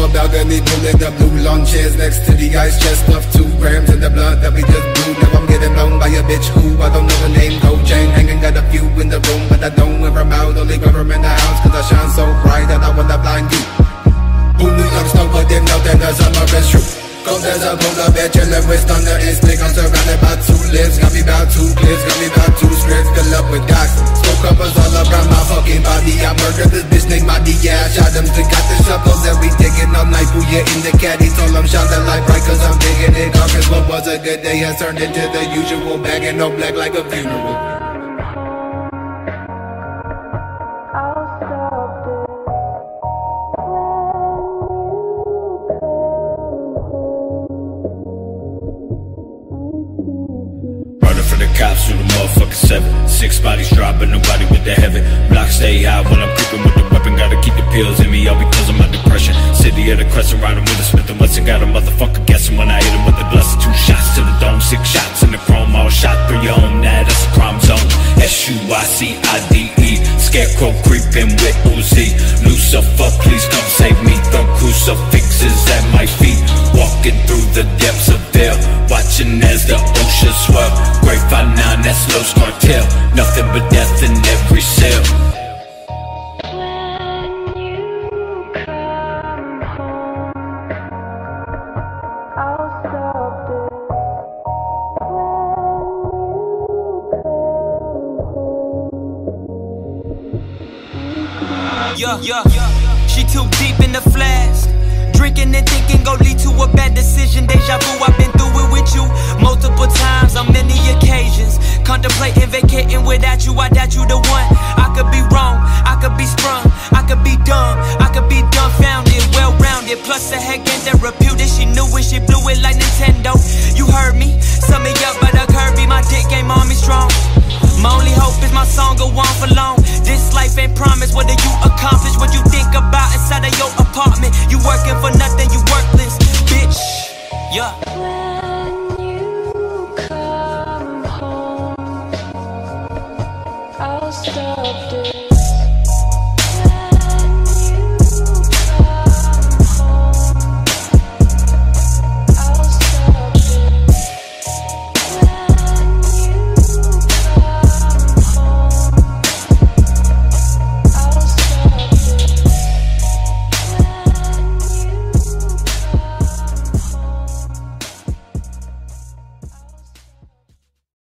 a balcony, pulling the blue lawn chairs next to the ice chest of 2 grams in the blood that we just brewed. Now I'm getting blown by a bitch who I don't know the name. Gold chain hanging, got a few in the room, but I don't wear them out. Only wear them in the house, cause I shine so bright that I wanna blind you. Who knew young snow, but didn't know that the summer is true. Cold as a polar bear, chillin' with thunder instinct. I'm surrounded by 2 lives, got me about 2 clips, got me about 2 scripts, fill up with dots. Smoke covers all around my fucking body. I murdered this bitch named Maddie, yeah, I shot him. Still got the shovels that we digging all night. Booyah in the caddy, told him shine the light bright, cause I'm digging it. Cause what was a good day has turned into the usual, bagging no black like a funeral. Cops through the motherfucking 7. 6 bodies dropping, nobody with the heaven. Block stay high when I'm creeping with the weapon. Gotta keep the pills in me, all because of my depression. City of the Crescent, riding with a Smith & Wesson. Got a motherfucker guessing when I hit him with the blessing. 2 shots to the dome, 6 shots in the chrome. All shot through your home, now that's a crime zone. SUICIDE, scarecrow creeping with Uzi. Lucifer, please come save me. Throw crucifixes at my feet. Walking through the depths of hell, watching as the ocean swell. Great 5-9, that's Los Cartel. Nothing but death in every cell. When you come home, I'll stop this. Yeah, she too deep in the flask. Drinking and thinking gon' lead to a bad decision. Deja vu, I've been through it with you multiple times on many occasions. Contemplating vacating without you, I doubt you the one. I could be wrong, I could be sprung, I could be dumb, I could be dumbfounded, well-rounded. Plus a heck and therapeutic, she knew it, she blew it like Nintendo. You heard me, sum me up by the Kirby, my dick game on me strong. My only hope is my song go on for long. This life ain't promised, whether you